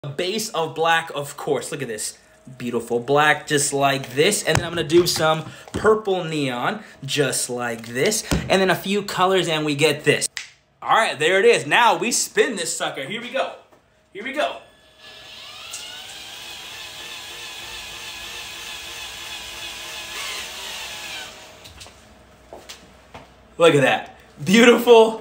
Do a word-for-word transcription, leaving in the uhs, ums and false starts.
A base of black, of course. Look at this. Beautiful black, just like this. And then I'm gonna do some purple neon, just like this. And then a few colors and we get this. All right, there it is. Now we spin this sucker. Here we go. Here we go. Look at that. Beautiful